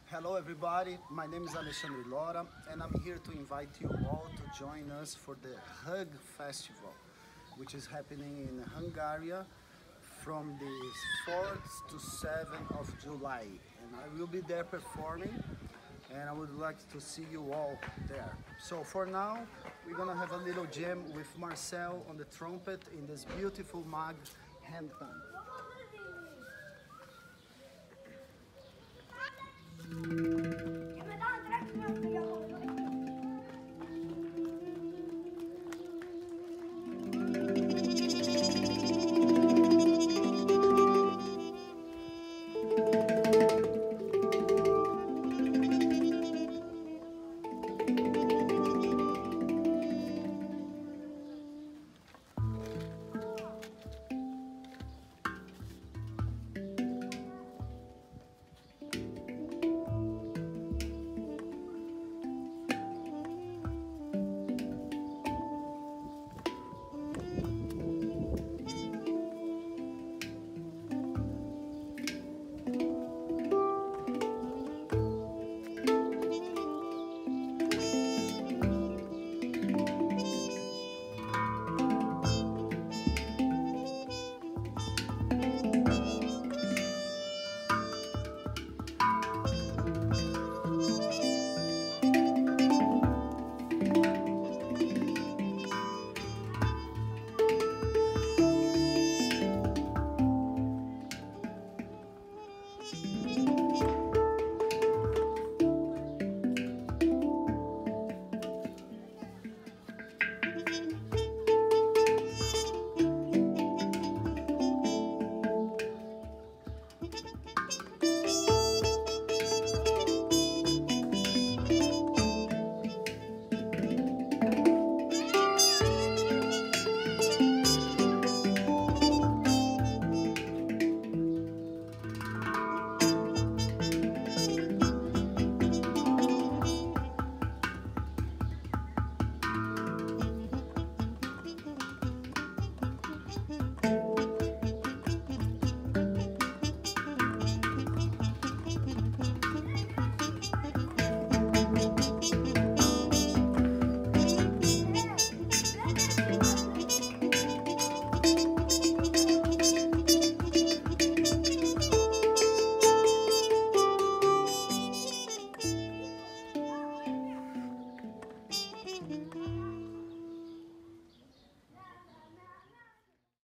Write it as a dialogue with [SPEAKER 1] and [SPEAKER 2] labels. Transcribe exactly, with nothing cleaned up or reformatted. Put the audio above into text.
[SPEAKER 1] Hello everybody, my name is Alexandre Lora and I'm here to invite you all to join us for the Hug Festival, which is happening in Hungary from the fourth to seventh of July. And I will be there performing and I would like to see you all there. So for now, we're gonna have a little jam with Marcel on the trumpet in this beautiful mug handpan.